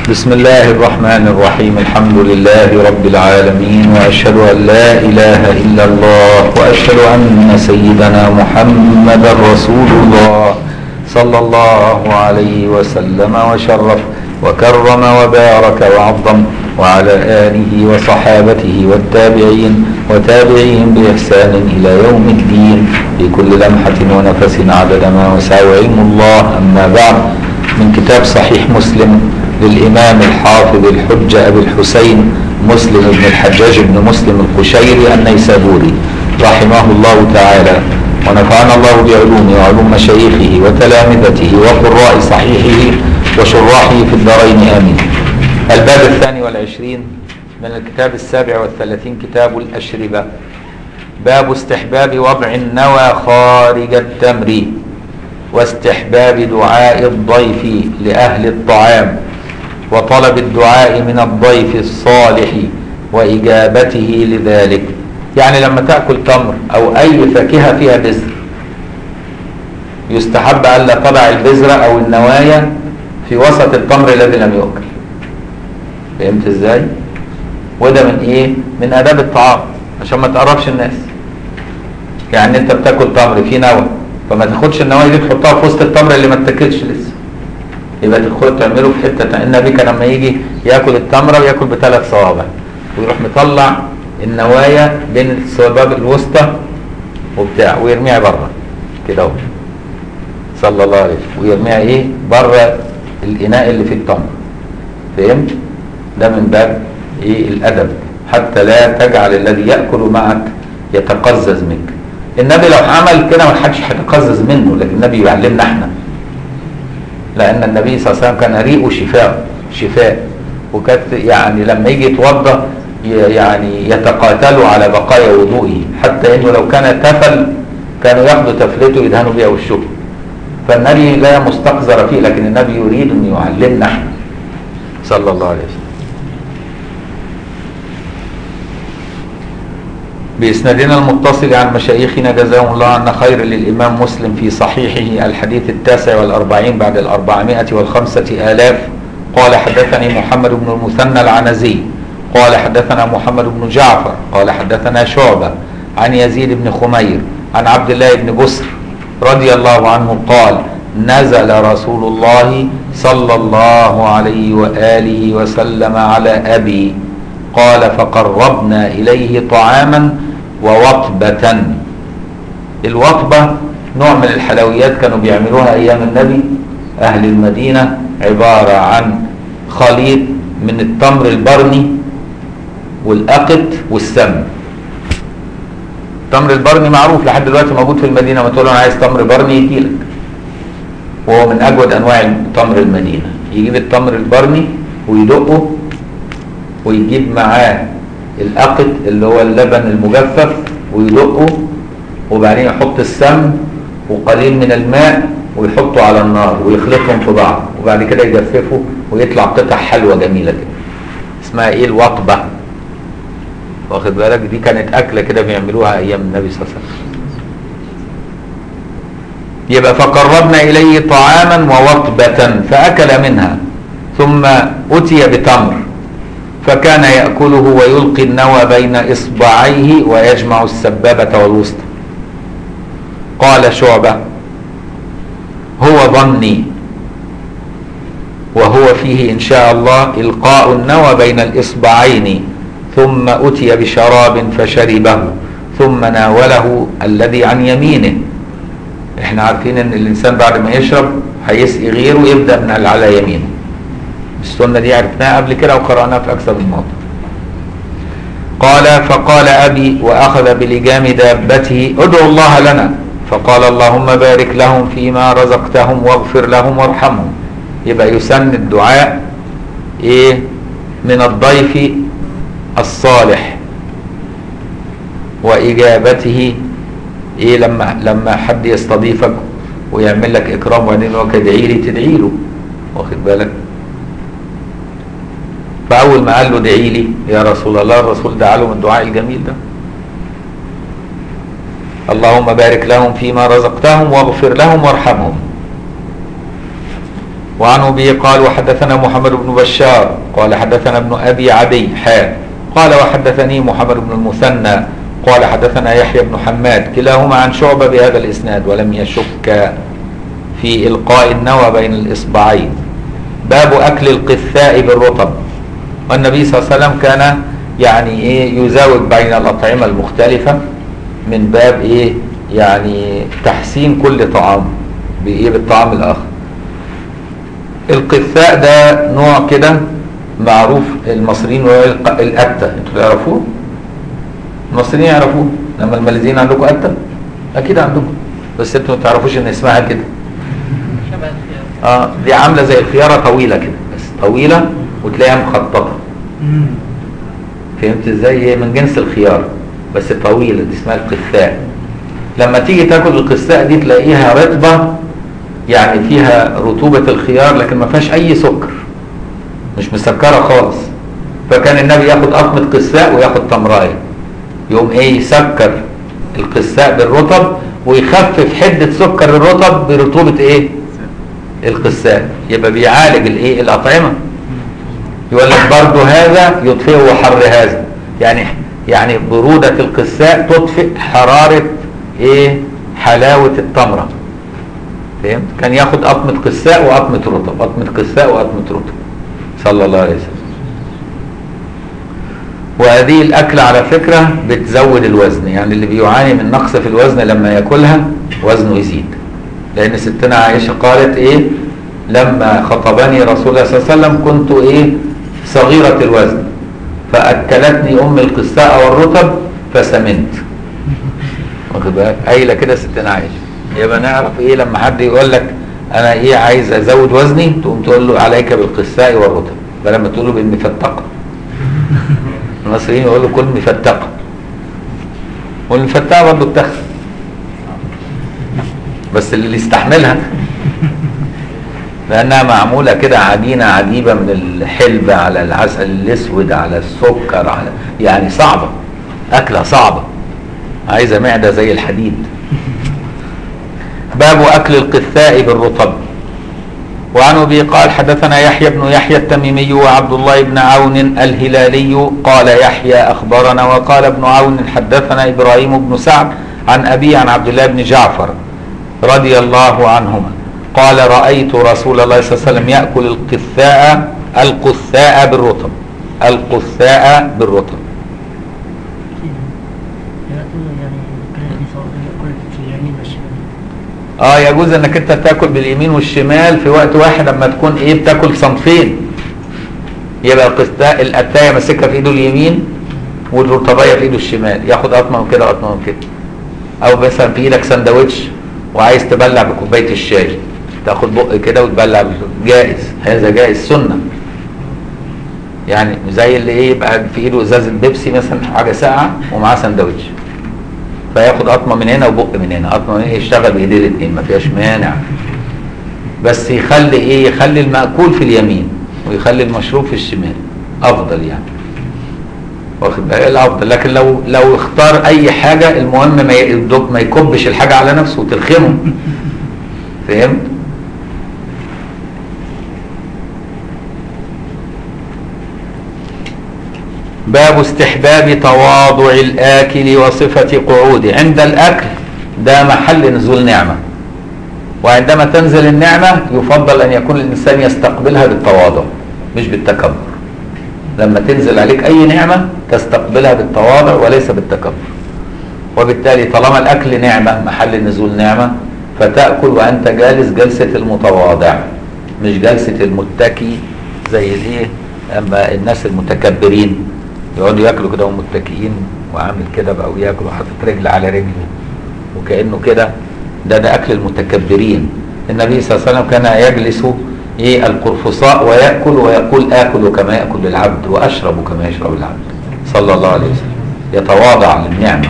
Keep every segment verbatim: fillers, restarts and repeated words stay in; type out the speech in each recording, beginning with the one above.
بسم الله الرحمن الرحيم. الحمد لله رب العالمين، وأشهد أن لا إله إلا الله، وأشهد أن سيدنا محمدا رسول الله صلى الله عليه وسلم وشرف وكرم وبارك وعظم، وعلى آله وصحابته والتابعين وتابعيهم بإحسان إلى يوم الدين في كل لمحة ونفس عدد ما وسع علم الله. أما بعد، من كتاب صحيح مسلم للإمام الحافظ الحجة أبي الحسين مسلم بن الحجاج بن مسلم القشيري النيسابوري رحمه الله تعالى، ونفعنا الله بعلومه وعلوم مشايخه وتلامذته وقراء صحيحه وشراحه في الدارين آمين. الباب الثاني والعشرين من الكتاب السابع والثلاثين، كتاب الأشربة. باب استحباب وضع النوى خارج التمر، واستحباب دعاء الضيف لأهل الطعام، وطلب الدعاء من الضيف الصالح وإجابته لذلك. يعني لما تأكل تمر أو أي فاكهة فيها بذر، يستحب ألا تضع البذرة أو النوايا في وسط التمر الذي لم يؤكل. فهمت ازاي؟ وده من ايه؟ من آداب الطعام، عشان ما تقربش الناس. يعني انت بتاكل تمر فيه نوى، فما تاخدش النوايا دي تحطها في وسط التمر اللي ما اتاكلش لسه، يبقى تدخل تعمله في حته تانية. النبي كان لما يجي ياكل التمره وياكل بثلاث صوابع، ويروح مطلع النوايا بين الصوابع الوسطى وبتاع ويرميها بره كده اهو صلى الله عليه وسلم، ويرميها ايه؟ بره الاناء اللي فيه التمر. فهمت؟ ده من باب ايه؟ الادب، حتى لا تجعل الذي ياكل معك يتقزز منك. النبي لو عمل كده ما حدش هيتقزز منه، لكن النبي يعلمنا احنا، لأن النبي صلى الله عليه وسلم كان ريقه شفاء شفاء وكانت يعني لما يجي يتوضا يعني يتقاتلوا على بقايا وضوئه، حتى انه لو كان تفل كانوا ياخدوا تفلته يدهنوا بها وشه. فالنبي لا مستقذر فيه، لكن النبي يريد ان يعلمنا احنا صلى الله عليه وسلم. بإسنادنا المتصل عن مشايخنا جزاهم الله عنا خير للإمام مسلم في صحيحه الحديث التاسع والأربعين بعد الأربعمائة والخمسة آلاف. قال حدثني محمد بن المثنى العنزي قال حدثنا محمد بن جعفر قال حدثنا شعبة عن يزيد بن خمير عن عبد الله بن بسر رضي الله عنه قال: نزل رسول الله صلى الله عليه وآله وسلم على أبي، قال: فقربنا إليه طعاما ووطبة. الوطبة نوع من الحلويات كانوا بيعملوها أيام النبي أهل المدينة، عبارة عن خليط من التمر البرني والأقط والسمن. التمر البرني معروف لحد دلوقتي موجود في المدينة، ما تقول له أنا عايز تمر برني يجيلك، وهو من أجود أنواع تمر المدينة. يجيب التمر البرني ويدقه، ويجيب معاه الأقط اللي هو اللبن المجفف ويدقه، وبعدين يحط السمن وقليل من الماء ويحطه على النار ويخلطهم في بعض، وبعد كده يجففه ويطلع قطع حلوة جميلة كده اسمها ايه؟ الوطبة. واخد بالك؟ دي كانت أكلة كده بيعملوها أيام النبي صلى الله عليه وسلم. يبقى فقربنا إليه طعاما ووطبة فأكل منها، ثم أتي بتمر فكان يأكله ويلقي النوى بين إصبعيه ويجمع السبابة والوسطى. قال شعبة: هو ظني، وهو فيه إن شاء الله إلقاء النوى بين الإصبعين. ثم أتي بشراب فشربه، ثم ناوله الذي عن يمينه. احنا عارفين ان الإنسان بعد ما يشرب هيسقي غيره يبدأ من على يمينه، السنة دي عرفناها قبل كده وقرأناها في أكثر من موضع. قال: فقال أبي وأخذ بلجام دابته: ادعوا الله لنا. فقال: اللهم بارك لهم فيما رزقتهم واغفر لهم وارحمهم. يبقى يسن الدعاء إيه؟ من الضيف الصالح وإجابته إيه؟ لما لما حد يستضيفك ويعمل لك إكرام وبعدين هو كدعي لي تدعي له، واخد بالك؟ فأول ما قال له ادعي لي يا رسول الله، الرسول دعا له من الدعاء الجميل ده: اللهم بارك لهم فيما رزقتهم واغفر لهم وارحمهم. وعنه به قال وحدثنا محمد بن بشار قال حدثنا ابن أبي عدي حاء قال وحدثني محمد بن المثنى قال حدثنا يحيى بن حماد كلاهما عن شعبة بهذا الإسناد ولم يشك في إلقاء النوى بين الإصبعين. باب أكل القثاء بالرطب. والنبي صلى الله عليه وسلم كان يعني إيه يزاوج بين الأطعمة المختلفة من باب إيه يعني تحسين كل طعام بإيه بالطعام الآخر. القثاء ده نوع كده معروف المصريين القتة، انتوا تعرفوه؟ المصريين يعرفوه، لما الماليزيين عندكم قتة؟ أكيد عندكم، بس انتوا ما تعرفوش إن اسمها كده. اه دي عاملة زي الخيارة طويلة كده، بس طويلة وتلاقيها مخططة. فهمت ازاي؟ هي من جنس الخيار بس طويلة، دي اسمها القثاء. لما تيجي تاكل القثاء دي تلاقيها رطبة، يعني فيها رطوبة الخيار لكن ما فيهاش أي سكر، مش مسكرة خالص. فكان النبي ياخد قطمة قثاء وياخد تمراية، يقوم ايه يسكر القثاء بالرطب ويخفف حدة سكر الرطب برطوبة ايه؟ القثاء. يبقى بيعالج الايه؟ الأطعمة. يقول لك برضه هذا يطفئ حر هذا، يعني يعني برودة القثاء تطفئ حرارة ايه؟ حلاوة التمرة. فهمت؟ كان ياخد قطمة قثاء وقطمة رطب، قطمة قثاء وقطمة رطب صلى الله عليه وسلم. وهذه الأكلة على فكرة بتزود الوزن، يعني اللي بيعاني من نقص في الوزن لما ياكلها وزنه يزيد. لأن ستنا عائشة قالت إيه؟ لما خطبني رسول الله صلى الله عليه وسلم كنت إيه؟ صغيرة الوزن فأكلتني أم القثاء والرطب فسمنت. واخد بالك؟ قايلة كده ستنا عائشة. يبقى نعرف إيه لما حد يقول لك أنا إيه عايز أزود وزني، تقوم تقول له عليك بالقثاء والرطب، بدل ما تقول له بالمفتقة. المصريين يقولوا كل مفتقة، والمفتقة برضه بتخسر، بس اللي يستحملها لأنها معمولة كده عجينة عجيبة من الحلبة على العسل الأسود على السكر على يعني صعبة، أكلة صعبة عايزة معدة زي الحديد. باب أكل القثاء بالرطب. وعن أبي قال حدثنا يحيى بن يحيى التميمي وعبد الله بن عون الهلالي قال يحيى أخبرنا وقال ابن عون حدثنا إبراهيم بن سعد عن أبي عن عبد الله بن جعفر رضي الله عنهما قال رأيت رسول الله صلى الله عليه وسلم يأكل القثاء القثاء بالرطب القثاء بالرطب. اه يجوز انك انت تاكل باليمين والشمال في وقت واحد لما تكون ايه بتاكل صنفين، يبقى القثاء القتايه ماسكها في ايده اليمين والرطبيه في ايده الشمال، ياخد قطمه من كده قطمه من كده. او مثلا في ايدك سندوتش وعايز تبلع بكوبايه الشاي، تاخد بق كده وتبلع، جائز، هذا جائز سنه. يعني زي اللي ايه يبقى في ايده ازازه بيبسي مثلا حاجه ساقعه ومعاه سندوتش، فياخد قطمه من هنا وبق من هنا، قطمه من هنا، يشتغل بايديه الاثنين ما فيهاش مانع. بس يخلي ايه؟ يخلي المأكول في اليمين ويخلي المشروب في الشمال، افضل يعني. واخد بالك؟ الافضل. لكن لو لو اختار اي حاجه المهم ما ما يكبش الحاجه على نفسه وتلخمه. فهمت؟ باب استحباب تواضع الآكل وصفة قعوده. عند الأكل ده محل نزول نعمة، وعندما تنزل النعمة يفضل أن يكون الإنسان يستقبلها بالتواضع مش بالتكبر. لما تنزل عليك أي نعمة تستقبلها بالتواضع وليس بالتكبر. وبالتالي طالما الأكل نعمة محل نزول نعمة فتأكل وأنت جالس جلسة المتواضع مش جلسة المتكي زي الايه اما الناس المتكبرين يقعدوا ياكلوا كده وهم متكئين وعامل كده بقى وياكلوا حاطط رجل على رجله وكأنه كده. ده ده اكل المتكبرين. النبي صلى الله عليه وسلم كان يجلس ايه القرفصاء ويأكل ويقول آكل كما يأكل العبد وأشرب كما يشرب العبد صلى الله عليه وسلم، يتواضع للنعمة.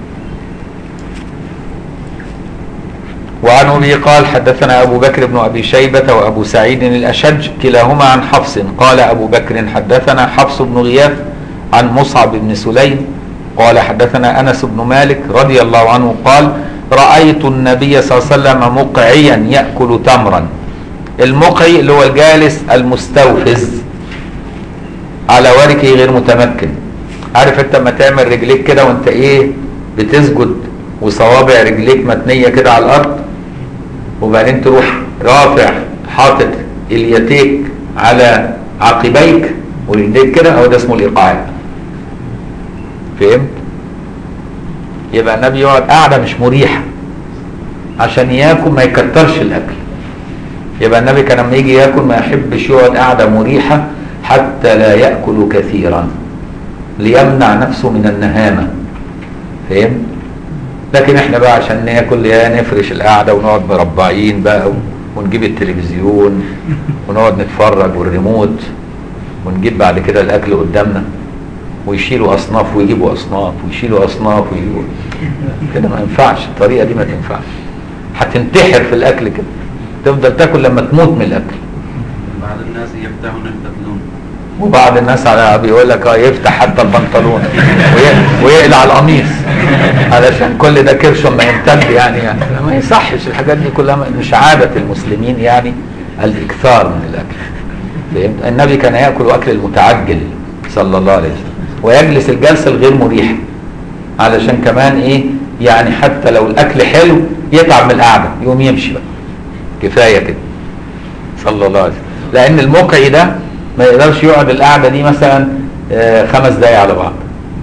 وعن أبي قال حدثنا أبو بكر بن أبي شيبة وأبو سعيد الأشج كلاهما عن حفص قال أبو بكر حدثنا حفص بن غياث عن مصعب بن سليم قال حدثنا أنس بن مالك رضي الله عنه قال رأيت النبي صلى الله عليه وسلم مقعيا يأكل تمرا المقعي اللي هو الجالس المستوفز على وركه غير متمكن. عارف انت لما تعمل رجليك كده وانت ايه بتسجد وصوابع رجليك متنيه كده على الارض، وبعدين تروح رافع حاطط اليتيك على عقبيك ورجليك كده، هو ده اسمه الايقاع. فهمت؟ يبقى النبي يقعد قاعده مش مريحه عشان ياكل ما يكترش الاكل. يبقى النبي كان لما يجي ياكل ما يحبش يقعد قاعده مريحه حتى لا ياكل كثيرا ليمنع نفسه من النهامه. فهمت؟ لكن احنا بقى عشان ناكل يا نفرش القعده ونقعد مربعين بقى ونجيب التلفزيون ونقعد نتفرج والريموت، ونجيب بعد كده الاكل قدامنا ويشيلوا اصناف ويجيبوا اصناف ويشيلوا اصناف ويجيبوا كده. ما ينفعش الطريقه دي، ما تنفعش. هتنتحر في الاكل كده، تفضل تاكل لما تموت من الاكل. بعض الناس يفتحون البنطلون، وبعض الناس على بيقول لك اه يفتح حتى البنطلون ويقلع القميص علشان كل ده كرش ما يمتد. يعني, يعني ما يصحش الحاجات دي كلها، مش عاده المسلمين يعني الاكثار من الاكل. فهمت؟ النبي كان ياكل اكل المتعجل صلى الله عليه وسلم، ويجلس الجلسه الغير مريحه علشان كمان ايه يعني حتى لو الاكل حلو يتعب من القعده يقوم يمشي بقى، كفايه كده صلى الله عليه وسلم. لان المقعي ده ما يقدرش يقعد القعده دي مثلا آه خمس دقايق على بعض.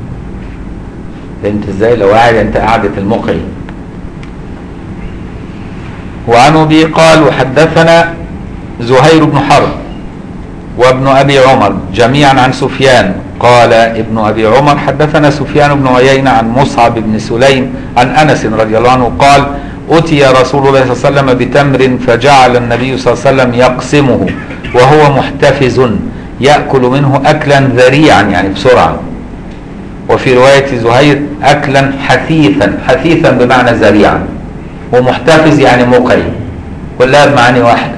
فهمت ازاي؟ لو قاعد انت قعده المقعي. وعن ابي قال وحدثنا زهير بن حرب وابن ابي عمر جميعا عن سفيان قال ابن ابي عمر حدثنا سفيان بن عيينة عن مصعب بن سليم عن انس رضي الله عنه قال اتي رسول الله صلى الله عليه وسلم بتمر فجعل النبي صلى الله عليه وسلم يقسمه وهو محتفز ياكل منه اكلا ذريعا يعني بسرعه. وفي روايه زهير اكلا حثيثا، حثيثا بمعنى ذريعا، ومحتفز يعني مقعي، كلها بمعاني واحده.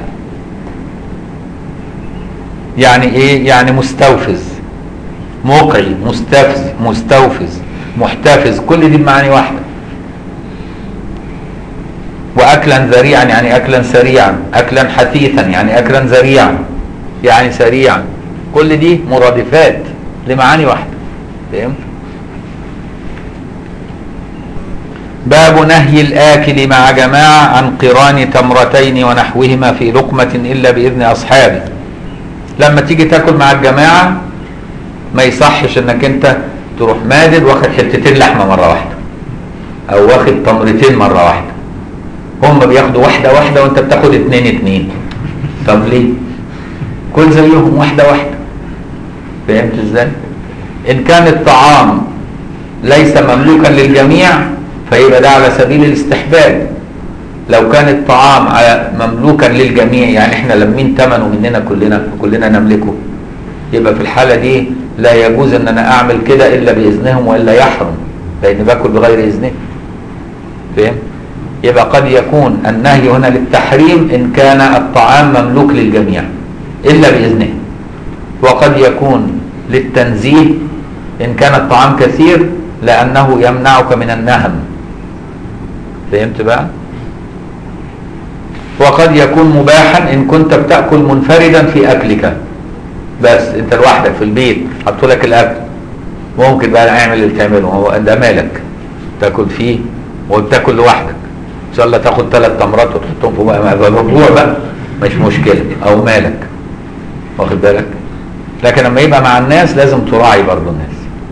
يعني ايه؟ يعني مستوفز، مقعي، مستفز، مستوفز، محتفز، كل دي بمعاني واحده. واكلا ذريعا يعني اكلا سريعا، اكلا حثيثا يعني اكلا ذريعا يعني سريعا، كل دي مرادفات لمعاني واحده. فهمت؟ باب نهي الاكل مع جماعه عن قران تمرتين ونحوهما في لقمه الا باذن اصحابه. لما تيجي تاكل مع الجماعه ما يصحش انك انت تروح مادد واخد حتتين لحمه مره واحده او واخد تمرتين مره واحده. هم بياخدوا واحده واحده وانت بتاخد اتنين اتنين. طب ليه؟ كل زيهم واحده واحده. فهمت ازاي؟ ان كان الطعام ليس مملوكا للجميع فيبقى ده على سبيل الاستحباب. لو كان الطعام مملوكا للجميع يعني احنا لمين ثمنه مننا كلنا وكلنا نملكه، يبقى في الحاله دي لا يجوز ان انا اعمل كده الا باذنهم والا يحرم، لان باكل بغير اذنهم. فهمت؟ يبقى قد يكون النهي هنا للتحريم ان كان الطعام مملوك للجميع الا باذنه، وقد يكون للتنزيه ان كان الطعام كثير لانه يمنعك من النهم. فهمت بقى؟ وقد يكون مباحا ان كنت بتاكل منفردا في اكلك، بس انت لوحدك في البيت حطوا لك الاكل، ممكن بقى اعمل اللي تعمله، هو ده مالك تاكل فيه وبتاكل لوحدك. ان شاء الله تاخد ثلاث تمرات وتحطهم في بقى الاسبوع بقى مش مشكله، او مالك، واخد بالك؟ لكن لما يبقى مع الناس لازم تراعي برضه الناس.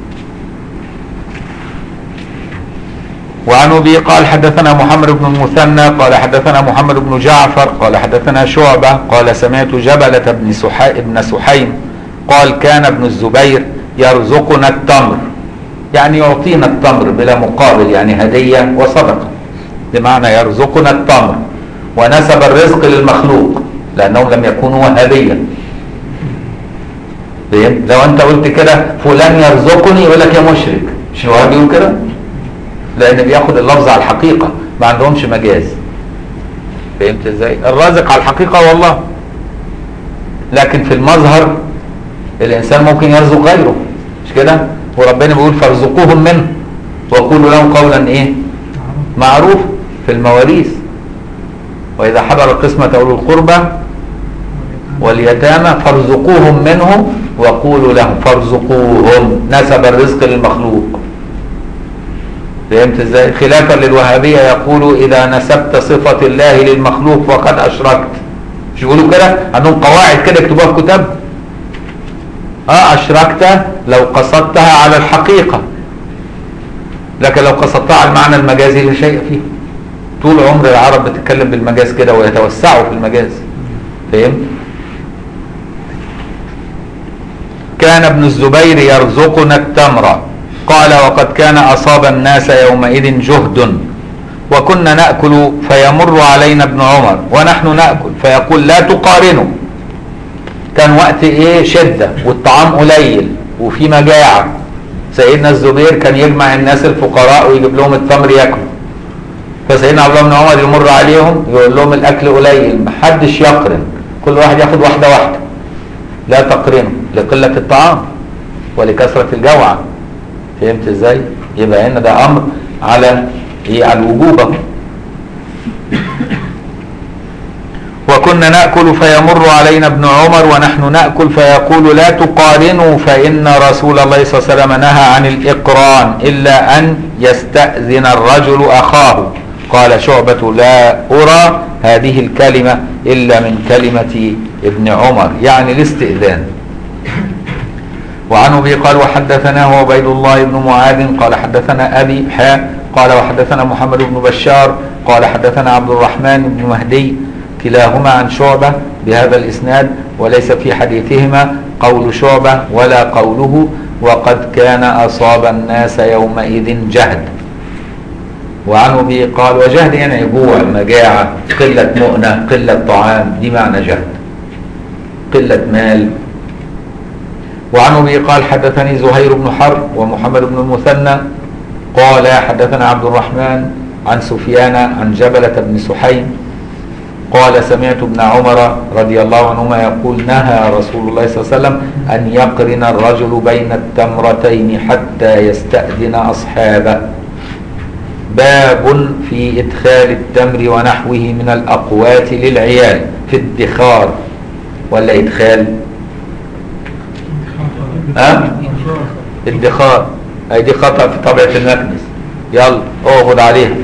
وعن ابي قال حدثنا محمد بن المثنى قال حدثنا محمد بن جعفر قال حدثنا شعبة قال سمعت جبلة بن سحي بن سحيم قال كان ابن الزبير يرزقنا التمر، يعني يعطينا التمر بلا مقابل، يعني هدية وصدقة، بمعنى يرزقنا التمر، ونسب الرزق للمخلوق لأنهم لم يكونوا وهابيا. لو انت قلت كده فلان يرزقني يقول لك يا مشرك، مش هو بيقول كده؟ لان بياخد اللفظ على الحقيقه، ما عندهمش مجاز. فهمت ازاي؟ الرازق على الحقيقه والله، لكن في المظهر الانسان ممكن يرزق غيره، مش كده؟ وربنا بيقول فارزقوهم منه وقولوا لهم قولا ايه؟ معروف في المواريث. واذا حضر القسمه اولو القربى واليتامى فارزقوهم منه وقولوا لهم. فارزقوهم نسب الرزق للمخلوق. فهمت ازاي؟ خلافا للوهابية يقولوا اذا نسبت صفة الله للمخلوق فقد اشركت. مش يقولوا كده؟ عندهم قواعد كده يكتبوها في كتاب. اه اشركت لو قصدتها على الحقيقة، لكن لو قصدتها على المعنى المجازي لا شيء فيه. طول عمر العرب بتتكلم بالمجاز كده ويتوسعوا في المجاز. فهمت؟ كان ابن الزبير يرزقنا التمر، قال وقد كان أصاب الناس يومئذ جهد وكنا نأكل فيمر علينا ابن عمر ونحن نأكل فيقول لا تقارنوا. كان وقت ايه شدة والطعام قليل وفي مجاعة. سيدنا الزبير كان يجمع الناس الفقراء ويجيب لهم التمر ياكلوا. فسيدنا عبد الله بن عمر يمر عليهم يقول لهم الاكل قليل محدش يقرن، كل واحد ياخد واحدة واحدة، لا تقرنوا لقلة الطعام ولكثرة الجوع. فهمت ازاي؟ يبقى هنا ده امر على ايه؟ على الوجوب. وكنا نأكل فيمر علينا ابن عمر ونحن نأكل فيقول لا تقارنوا فإن رسول الله صلى الله عليه وسلم نهى عن الإقران إلا أن يستأذن الرجل أخاه. قال شعبة لا أرى هذه الكلمة إلا من كلمة ابن عمر، يعني الاستئذان. وعن أبي قال وحدثناه عبيد الله بن معاذ قال حدثنا أبي حاء قال وحدثنا محمد بن بشار قال حدثنا عبد الرحمن بن مهدي كلاهما عن شعبة بهذا الإسناد، وليس في حديثهما قول شعبة ولا قوله وقد كان أصاب الناس يومئذ جهد. وعن أبي قال وجهد يعني جوع، مجاعة، قلة مؤنة، قلة طعام، دي معنى جهد، قلة مال. وعن أبي قال حدثني زهير بن حرب ومحمد بن المثنى قال حدثنا عبد الرحمن عن سفيان عن جبلة بن سحيم قال سمعت ابن عمر رضي الله عنهما يقول نهى رسول الله صلى الله عليه وسلم أن يقرن الرجل بين التمرتين حتى يستأذن أصحابه. باب في إدخال التمر ونحوه من الأقوات للعيال في الادخار ولا إدخال؟ أه؟ ادخار. أي دي خطأ في طبعة المكنس. يلا اقعد عليها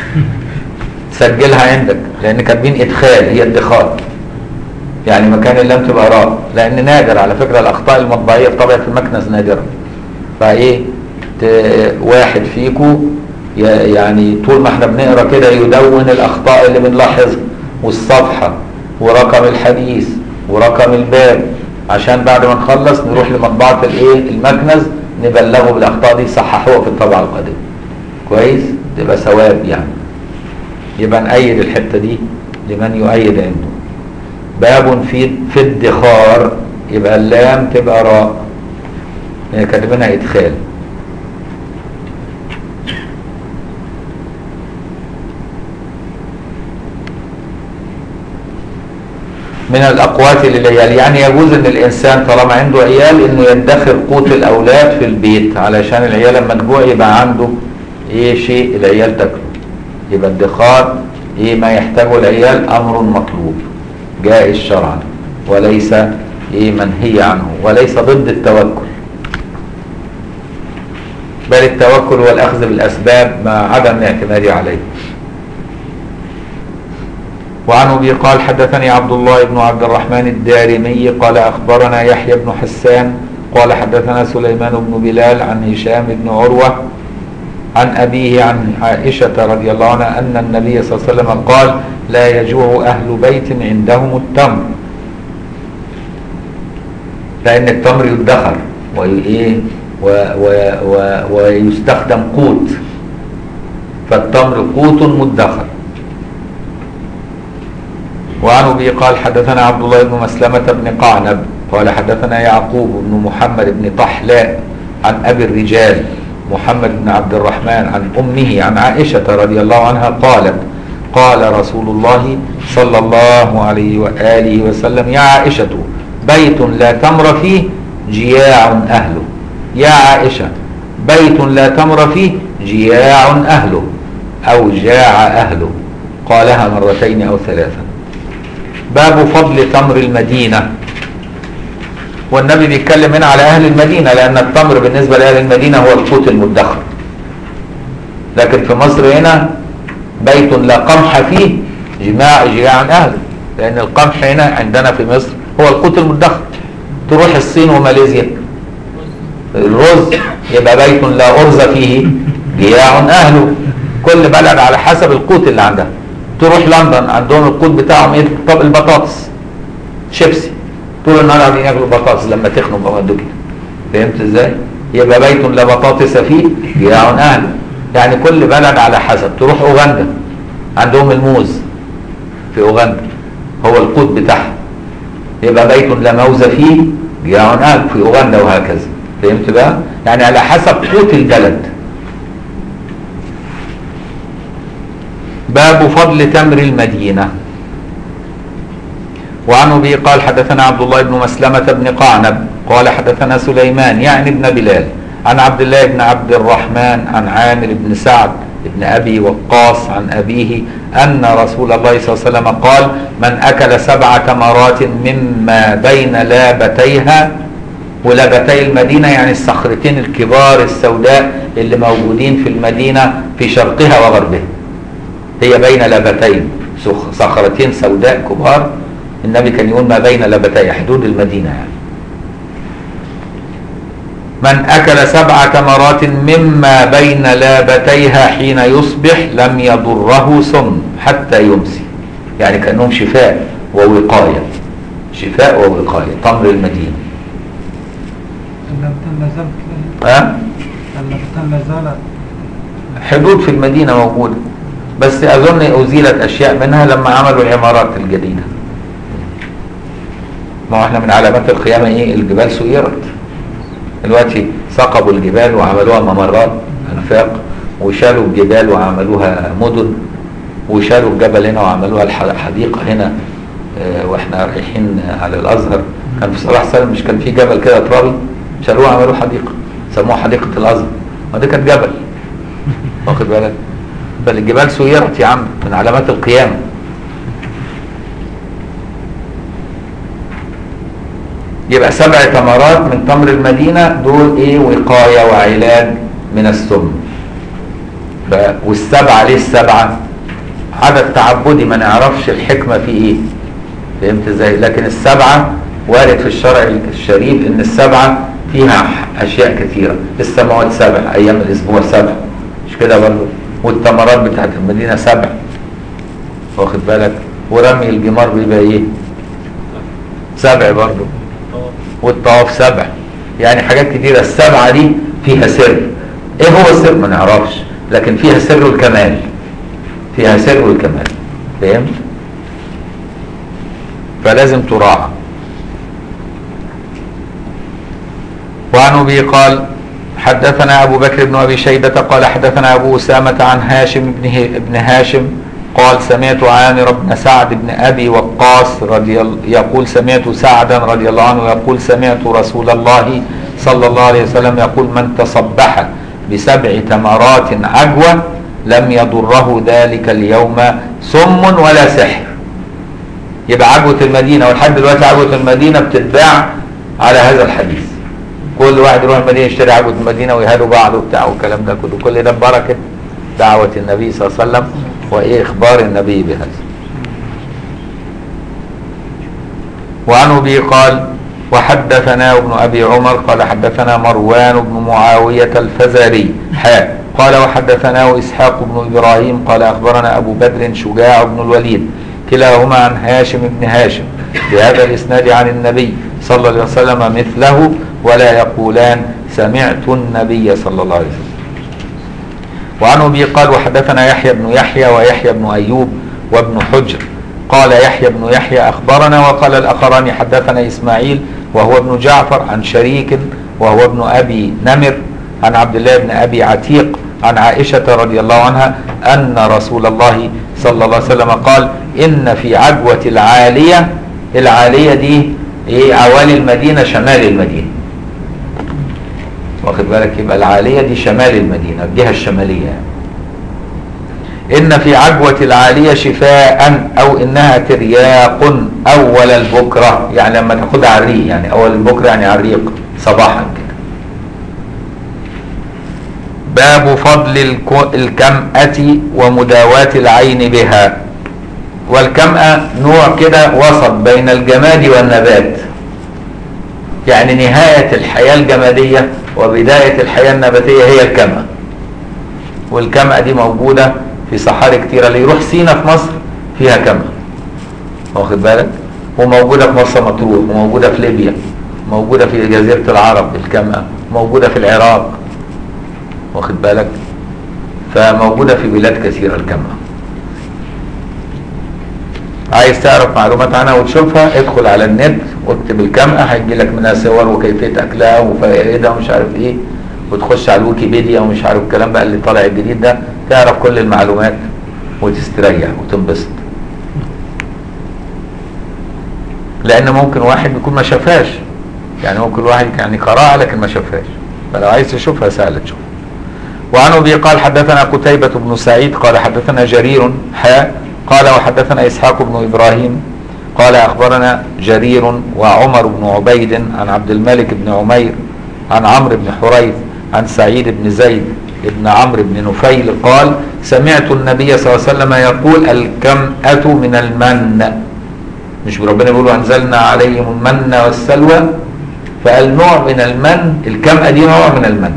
سجلها عندك لأن كاتبين إدخال، هي ادخار يعني مكان اللام تبقى راء، لأن نادر على فكرة الأخطاء المطبعية في طبعة المكنس نادرة. فإيه واحد فيكو يعني طول ما احنا بنقرا كده يدون الأخطاء اللي بنلاحظها والصفحة ورقم الحديث ورقم الباب، عشان بعد ما نخلص نروح لمطبعة الايه المكنز نبلغه بالاخطاء دي يصححوها في الطبعة القادمة. كويس؟ تبقى ثواب يعني. يبقى نأيد الحتة دي لمن يؤيد عنده. باب في في الادخار، يبقى اللام تبقى راء، هي كاتبينها ادخال. من الأقوات للعيال، يعني يجوز ان الانسان طالما عنده عيال انه يدخر قوت الاولاد في البيت علشان العيال لما تجوع يبقى عنده ايه شيء العيال تاكله. يبقى الادخار ايه ما يحتاجه العيال امر مطلوب جائز شرعا وليس ايه منهي عنه، وليس ضد التوكل، بل التوكل والاخذ بالاسباب مع عدم الاعتماد عليه. وعن أبي قال حدثني عبد الله بن عبد الرحمن الدارمي قال أخبرنا يحيى بن حسان قال حدثنا سليمان بن بلال عن هشام بن عروة عن أبيه عن عائشة رضي الله عنها أن النبي صلى الله عليه وسلم قال لا يجوع أهل بيت عندهم التمر، لأن التمر يدخر ويستخدم قوت، فالتمر قوت مدخر. وعن أبي قال حدثنا عبد الله بن مسلمة بن قعنب قال حدثنا يعقوب بن محمد بن طحلاء عن أبي الرجال محمد بن عبد الرحمن عن أمه عن عائشة رضي الله عنها قالت قال رسول الله صلى الله عليه وآله وسلم يا عائشة بيت لا تمر فيه جياع أهله، يا عائشة بيت لا تمر فيه جياع أهله أو جاع أهله، قالها مرتين أو ثلاثة. باب فضل تمر المدينة. والنبي بيتكلم هنا على أهل المدينة، لأن التمر بالنسبة لأهل المدينة هو القوت المدخر. لكن في مصر هنا بيت لا قمح فيه جماع جياع أهله، لأن القمح هنا عندنا في مصر هو القوت المدخر. تروح الصين وماليزيا الرز يبقى بيت لا أرز فيه جياع أهله. كل بلد على حسب القوت اللي عندها. تروح لندن عندهم القوت بتاعهم ايه؟ طب البطاطس شيبسي، طول النهار قاعدين ياكلوا بطاطس لما تخنوا بمدوا كده. فهمت ازاي؟ يبقى بيت لا بطاطس فيه جياع أهله. يعني كل بلد على حسب. تروح أوغندا عندهم الموز في أوغندا هو القوت بتاعها، يبقى بيت لا موز فيه جياع أهله في أوغندا، وهكذا. فهمت بقى؟ يعني على حسب قوت البلد. باب فضل تمر المدينة. وعن أبي قال حدثنا عبد الله بن مسلمة بن قعنب قال حدثنا سليمان يعني ابن بلال عن عبد الله بن عبد الرحمن عن عامر بن سعد بن أبي وقاص عن أبيه أن رسول الله صلى الله عليه وسلم قال: من أكل سبع تمرات مما بين لابتيها، ولابتي المدينة يعني الصخرتين الكبار السوداء اللي موجودين في المدينة في شرقها وغربها، هي بين لابتين صخرتين سوداء كبار. النبي كان يقول ما بين لابتي حدود المدينة يعني. من أكل سبع تمرات مما بين لابتيها حين يصبح لم يضره سم حتى يمسي، يعني كأنهم شفاء ووقاية، شفاء ووقاية تمر المدينة. ها؟ حدود في المدينة موجودة، بس أظن أزيلت أشياء منها لما عملوا العمارات الجديدة. ما هو احنا من علامات القيامة ايه؟ الجبال سيرت. دلوقتي ثقبوا الجبال وعملوها ممرات انفاق، وشالوا الجبال وعملوها مدن، وشالوا الجبل هنا وعملوها الحديقة هنا. اه واحنا رايحين على الازهر كان في صلاح سالم مش كان في جبل كده ترابي؟ شالوه وعملوه حديقة سموها حديقة الازهر، ودي كانت جبل. واخد بالك؟ بل الجبال سيرت يا عم، من علامات القيامة. يبقى سبع تمرات من تمر المدينة دول ايه؟ وقاية وعلاج من السم. ف... والسبعة ليه السبعة؟ عدد تعبدي ما نعرفش الحكمة في ايه. فهمت ازاي؟ لكن السبعة وارد في الشرع الشريف ان السبعة فيها اشياء كثيرة. السماوات سبع، ايام الاسبوع سبع، مش كده برضه؟ والتمرات بتاعت المدينة سبع، واخد بالك؟ ورمي الجمار بيبقى ايه؟ سبع برضه، والطواف سبع. يعني حاجات كتيرة. السبعة دي فيها سر. ايه هو السر؟ ما نعرفش، لكن فيها سر الكمال، فيها سر الكمال. فهمت؟ فلازم تراعى. وعن أبي قال حدثنا أبو بكر بن أبي شيبة قال حدثنا أبو أسامة عن هاشم بن هاشم قال سمعت عامر بن سعد بن أبي وقاص رضي الله يقول سمعت سعدا رضي الله عنه يقول سمعت رسول الله صلى الله عليه وسلم يقول: من تصبح بسبع تمرات عجوة لم يضره ذلك اليوم سم ولا سحر. يبقى عجوة المدينة، ولحد دلوقتي عجوة المدينة بتتباع على هذا الحديث. كل واحد يروح المدينة يشتري عجوة المدينة ويهادوا بعض وبتاع والكلام ده كله. كل ده ببركة دعوة النبي صلى الله عليه وسلم وإيه إخبار النبي بهذا. وعن أبي قال وحدثنا ابن أبي عمر قال حدثنا مروان بن معاوية الفزاري حاء قال وحدثنا إسحاق بن إبراهيم قال أخبرنا أبو بدر شجاع بن الوليد كلاهما عن هاشم بن هاشم بهذا الإسناد عن النبي صلى الله عليه وسلم مثله، ولا يقولان سمعت النبي صلى الله عليه وسلم. وعن أبي قال وحدثنا يحيى بن يحيى ويحيى بن أيوب وابن حجر قال يحيى بن يحيى أخبرنا، وقال الآخران حدثنا إسماعيل وهو ابن جعفر عن شريك وهو ابن أبي نمر عن عبد الله بن أبي عتيق عن عائشة رضي الله عنها أن رسول الله صلى الله عليه وسلم قال: إن في عجوة العالية، العالية دي إيه؟ عوالي المدينة، شمال المدينة، واخد بالك؟ يبقى العالية دي شمال المدينة، الجهة الشمالية يعني. إن في عجوة العالية شفاء أو إنها ترياق أول البكرة، يعني لما تاخدها على الريق، يعني أول البكرة يعني على الريق صباحا كده. باب فضل الكمأة ومداواة العين بها. والكمأة نوع كده وسط بين الجماد والنبات، يعني نهاية الحياة الجمادية وبداية الحياة النباتية هي الكمأة. والكمأة دي موجودة في صحاري كتيرة، اللي يروح سينا في مصر فيها كمأة، واخد بالك؟ وموجودة في مرسى مطروح، وموجودة في ليبيا، موجودة في جزيرة العرب الكمأة، موجودة في العراق، واخد بالك؟ فموجودة في بلاد كثيرة الكمأة. عايز تعرف معلومات عنها وتشوفها، ادخل على النت واكتب الكمأة، هيجي لك منها صور وكيفية أكلها وفائدها ومش عارف إيه، وتخش على الويكيبيديا ومش عارف الكلام بقى اللي طالع الجديد ده، تعرف كل المعلومات وتستريح وتنبسط. لأن ممكن واحد يكون ما شافهاش، يعني ممكن واحد يعني قراها لكن ما شافهاش، فلو عايز تشوفها سهل تشوفها. وعن أبي قال حدثنا قتيبة بن سعيد قال حدثنا جرير حاء قال وحدثنا إسحاق بن إبراهيم قال أخبرنا جرير وعمر بن عبيد عن عبد الملك بن عمير عن عمرو بن حريث عن سعيد بن زيد بن عمرو بن نفيل قال سمعت النبي صلى الله عليه وسلم يقول الكمأة من المن. مش ربنا بيقول أنزلنا عليهم المن والسلوى، فقال نوع من المن، الكمأة دي نوع من المن.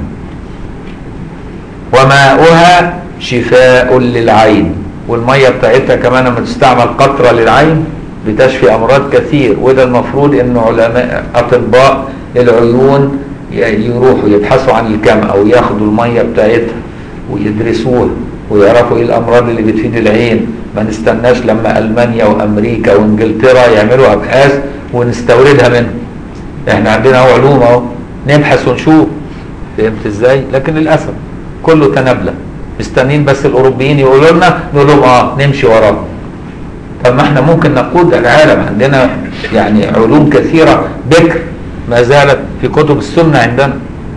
وماؤها شفاء للعين، والمية بتاعتها كمان لما تستعمل قطرة للعين بتشفي أمراض كثير. وده المفروض إن علماء أطباء العيون يروحوا يبحثوا عن الكمأة وياخدوا المية بتاعتها ويدرسوها ويعرفوا ايه الامراض اللي بتفيد العين. ما نستناش لما المانيا وامريكا وانجلترا يعملوا ابحاث ونستوردها منهم. احنا عندنا اهو علوم اهو نبحث ونشوف، فهمت ازاي؟ لكن للاسف كله تنابله، مستنين بس الاوروبيين يقولوا لنا نقول لهم اه نمشي وراهم. طب ما احنا ممكن نقود العالم، عندنا يعني علوم كثيره بكر ما زالت في كتب السنه عندنا.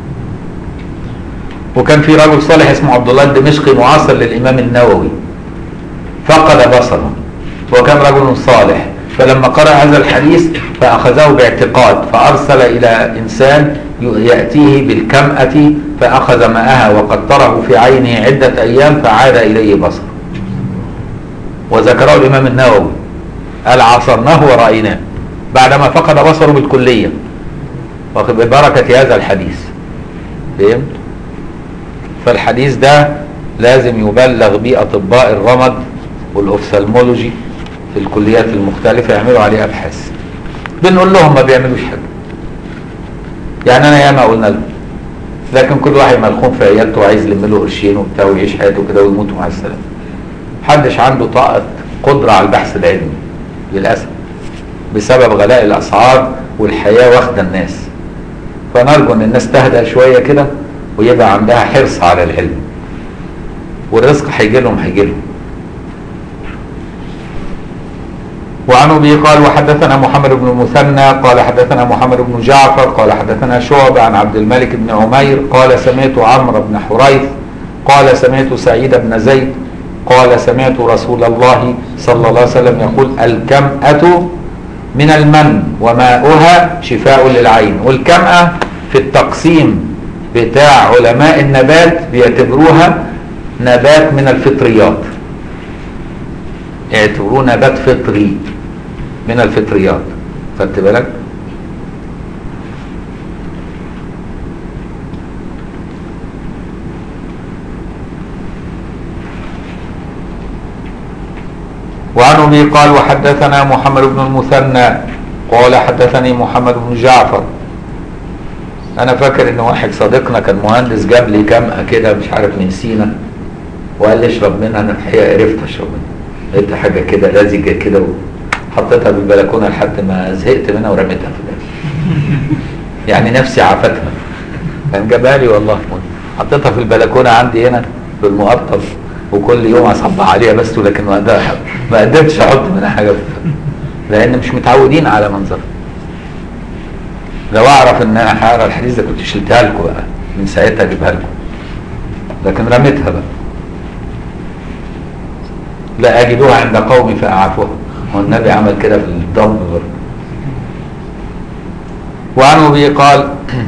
وكان في رجل صالح اسمه عبد الله الدمشقي معاصر للامام النووي فقد بصره، وكان رجل صالح، فلما قرأ هذا الحديث فأخذه باعتقاد، فأرسل إلى إنسان يأتيه بالكمأة فأخذ ماءها وقطره في عينه عدة أيام فعاد إليه بصره. وذكره الإمام النووي قال عاصرناه ورأيناه بعدما فقد بصره بالكلية ببركة هذا الحديث. فهمت؟ فالحديث ده لازم يبلغ بيه أطباء الرمد والأوفثالمولوجي في الكليات المختلفة يعملوا عليه أبحاث. بنقول لهم ما بيعملوش حاجة، يعني أنا ياما قلنا لهم، لكن كل واحد ملخوم في عيادته وعايز يلم له قرشين وبتاع ويعيش حياته كده ويموت مع السلامة. محدش عنده طاقة قدرة على البحث العلمي للأسف بسبب غلاء الأسعار والحياة واخدة الناس. فنرجو أن الناس تهدأ شوية كده ويبقى عندها حرص على العلم، والرزق هيجي لهم هيجي لهم. وعن ابي قال وحدثنا محمد بن المثنى قال حدثنا محمد بن جعفر قال حدثنا شعبة عن عبد الملك بن عمير قال سمعت عمرو بن حريث قال سمعت سعيد بن زيد قال سمعت رسول الله صلى الله عليه وسلم يقول الكمأة من المن وماؤها شفاء للعين. والكمأة في التقسيم بتاع علماء النبات بيعتبروها نبات من الفطريات، يعتبروه نبات فطري من الفطريات. خدت بالك؟ وعن ابي قال وحدثنا محمد بن المثنى قال حدثني محمد بن جعفر. انا فاكر ان واحد صديقنا كان مهندس جاب لي كمأة كده مش عارف من سينا وقال لي اشرب منها. انا الحقيقه عرفت اشرب منها، لقيت حاجه كده لزجه كده وحطيتها بالبلكونه لحد ما زهقت منها ورميتها في الاخر. يعني نفسي عافتها، كان جابها لي والله، حطيتها في البلكونه عندي هنا في المقطم وكل يوم اصبح عليها بس، لكن ما قدرتش احط منها حاجه لان مش متعودين على منظرها. لو اعرف ان انا هقرا الحديث ده كنت شلتها لكم بقى من ساعتها اجيبها لكم، لكن رميتها بقى. لا أجدوها عند قومي فأعافوها، والنبي عمل كده في الضم برضه. وعن أبي قال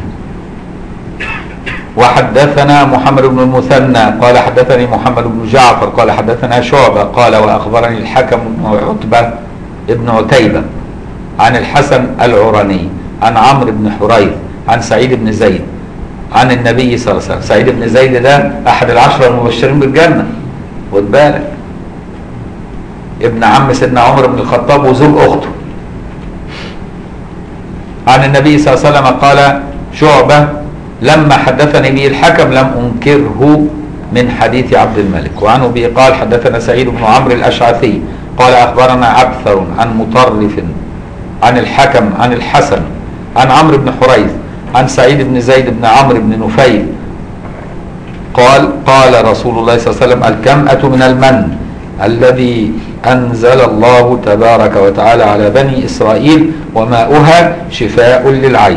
وحدثنا محمد بن المثنى قال حدثني محمد بن جعفر قال حدثنا شعبة قال وأخبرني الحكم بن عتبة ابن عتيبة عن الحسن العراني عن عمرو بن حريث عن سعيد بن زيد عن النبي صلى الله عليه وسلم. سعيد بن زيد ده أحد العشرة المبشرين بالجنة، خد بالك، ابن عم سيدنا عمر بن الخطاب وزوج أخته. عن النبي صلى الله عليه وسلم قال شعبة لما حدثني به الحكم لم أنكره من حديث عبد الملك. وعن أبي قال حدثنا سعيد بن عمرو الأشعثي قال أخبرنا عبثر عن مطرف عن الحكم عن الحسن عن عمرو بن حريث عن سعيد بن زيد بن عمرو بن نفيل قال قال رسول الله صلى الله عليه وسلم الكمأة من المن الذي أنزل الله تبارك وتعالى على بني إسرائيل وماؤها شفاء للعين.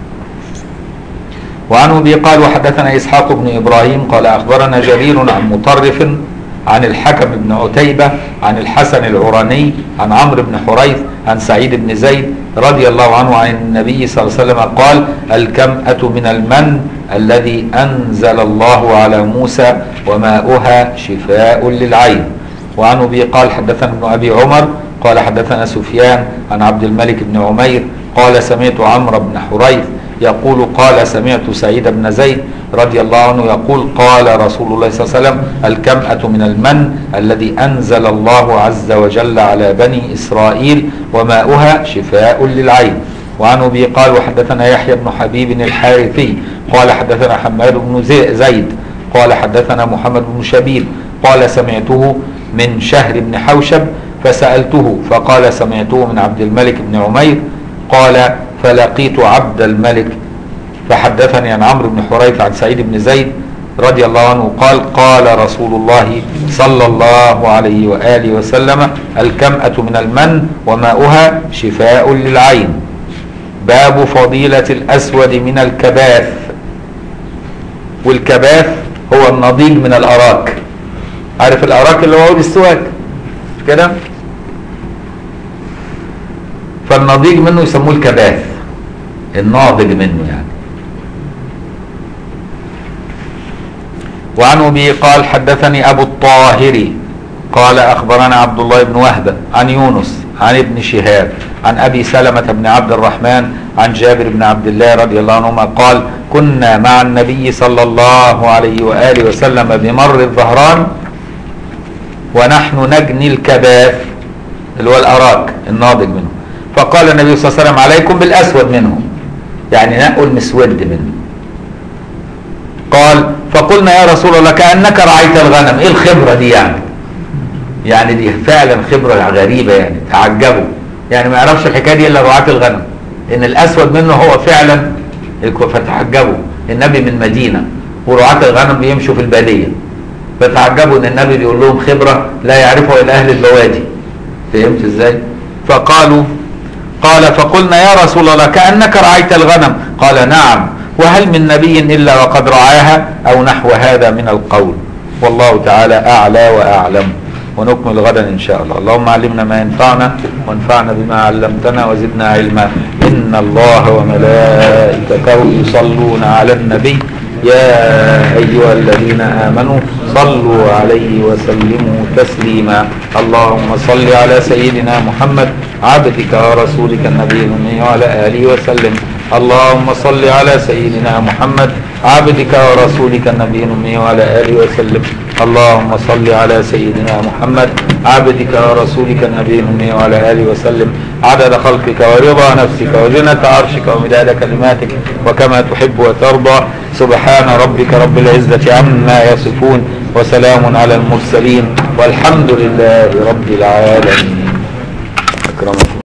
وعن أبي قال وحدثنا إسحاق بن إبراهيم قال أخبرنا جرير عن مطرف عن الحكم بن عتيبة عن الحسن العراني عن عمرو بن حريث عن سعيد بن زيد رضي الله عنه عن النبي صلى الله عليه وسلم قال الكمأة من المن الذي أنزل الله على موسى وماؤها شفاء للعين. وعن أبي قال حدثنا ابن أبي عمر قال حدثنا سفيان عن عبد الملك بن عمير قال سمعت عمرو بن حريث يقول قال سمعت سعيد بن زيد رضي الله عنه يقول قال رسول الله صلى الله عليه وسلم الكمأة من المن الذي أنزل الله عز وجل على بني إسرائيل وماؤها شفاء للعين. وعن أبي قال وحدثنا يحيى بن حبيب الحارثي قال حدثنا حماد بن زيد قال حدثنا محمد بن شبيب قال سمعته من شهر بن حوشب فسألته فقال سمعته من عبد الملك بن عمير قال فلقيت عبد الملك فحدثني عن عمرو بن حريث عن سعيد بن زيد رضي الله عنه قال قال رسول الله صلى الله عليه وآله وسلم الكمأة من المن وماؤها شفاء للعين. باب فضيلة الأسود من الكباث. والكباث هو النضيج من الأراك، عارف الأراك اللي هو السواك كده، فالنضيج منه يسموه الكباث، الناضج منه يعني. وعن أبي قال حدثني أبو الطاهر قال أخبرنا عبد الله بن وهب عن يونس عن ابن شهاب عن أبي سلمة بن عبد الرحمن عن جابر بن عبد الله رضي الله عنهما قال كنا مع النبي صلى الله عليه وآله وسلم بمر الظهران ونحن نجني الكباث اللي هو الأراك الناضج منه، فقال النبي صلى الله عليه وسلم عليكم بالأسود منه، يعني نقوا المسود منه. قال فقلنا يا رسول الله كأنك رعيت الغنم. ايه الخبرة دي يعني؟ يعني دي فعلا خبرة غريبة يعني، تعجبوا يعني ما يعرفش الحكاية دي الا رعاة الغنم، ان الاسود منه هو فعلا، فتعجبوا النبي من مدينة ورعاة الغنم بيمشوا في البادية، فتعجبوا ان النبي بيقول لهم خبرة لا يعرفها الا اهل البوادي. فهمت ازاي؟ فقالوا قال فقلنا يا رسول الله كأنك رعيت الغنم. قال نعم، وهل من نبي إلا وقد رعاها أو نحو هذا من القول، والله تعالى أعلى وأعلم. ونكمل غدا إن شاء الله. اللهم علمنا ما ينفعنا وانفعنا بما علمتنا وزدنا علما. إن الله وملائكته يصلون على النبي يا أيها الذين آمنوا صلوا عليه وسلموا تسليما. اللهم صل على سيدنا محمد عبدك ورسولك النبي الأمي وعلى آله وسلم. اللهم صل على سيدنا محمد عبدك ورسولك النبي الأمي وعلى آله وسلم. اللهم صل على سيدنا محمد عبدك ورسولك النبي الأمي وعلى آله وسلم عدد خلقك ورضا نفسك وزنة عرشك ومداد كلماتك وكما تحب وترضى. سبحان ربك رب العزة عما يصفون وسلام على المرسلين والحمد لله رب العالمين. أكرمكم.